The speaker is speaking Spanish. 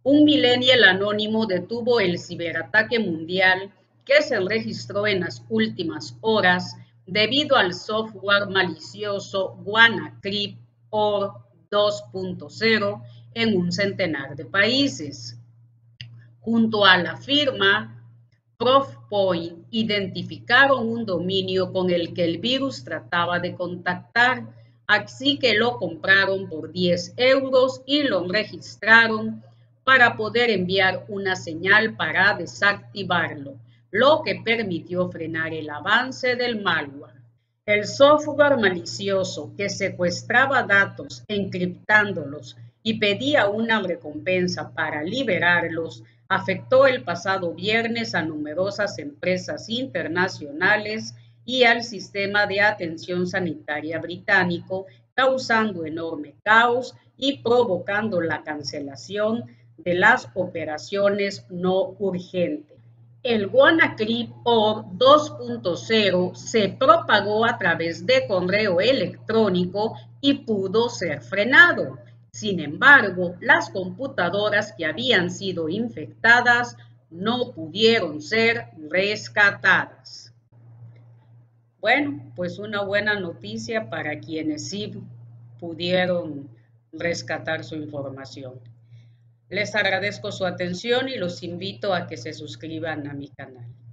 Un millennial anónimo detuvo el ciberataque mundial que se registró en las últimas horas debido al software malicioso WannaCrypt o 2.0 en un centenar de países. Junto a la firma Profpoint identificaron un dominio con el que el virus trataba de contactar, así que lo compraron por 10 euros y lo registraron para poder enviar una señal para desactivarlo, lo que permitió frenar el avance del malware. El software malicioso que secuestraba datos encriptándolos y pedía una recompensa para liberarlos afectó el pasado viernes a numerosas empresas internacionales y al sistema de atención sanitaria británico, causando enorme caos y provocando la cancelación de las operaciones no urgentes. El WannaCrypt o 2.0 se propagó a través de correo electrónico y pudo ser frenado. Sin embargo, las computadoras que habían sido infectadas no pudieron ser rescatadas. Bueno, pues una buena noticia para quienes sí pudieron rescatar su información. Les agradezco su atención y los invito a que se suscriban a mi canal.